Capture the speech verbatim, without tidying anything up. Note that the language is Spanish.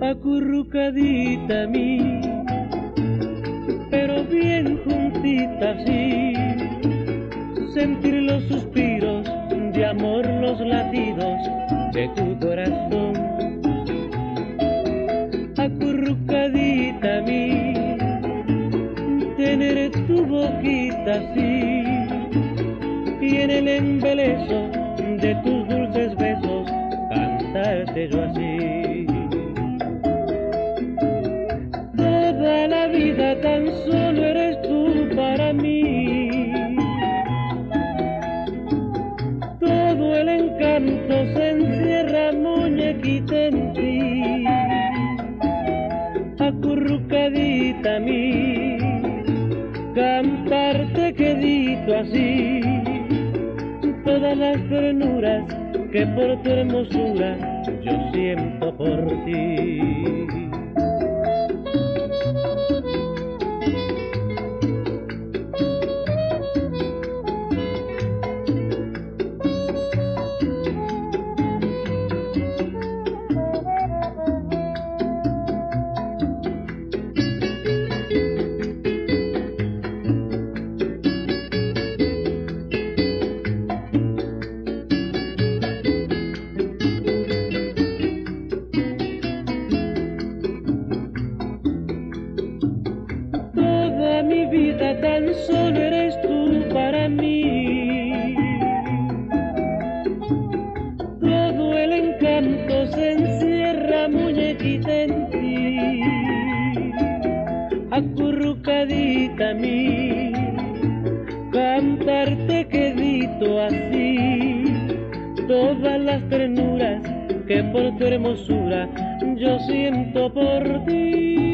acurrucadita a mí, pero bien juntita así, sentir los suspiros de amor, los latidos de tu corazón. Acurrucadita a mí, tener tu boquita así, y en el embeleso de tus dulces besos cantarte yo así. Toda la vida tan solo eres tú para mí, todo el encanto se encierra, muñequita, en ti. Acurrucadita a mí, cantarte quedito así, todas las ternuras que por tu hermosura yo siento por ti. Mi vida tan solo eres tú para mí, todo el encanto se encierra, muñequita, en ti. Acurrucadita a mí, cantarte quedito así, todas las ternuras que por tu hermosura yo siento por ti.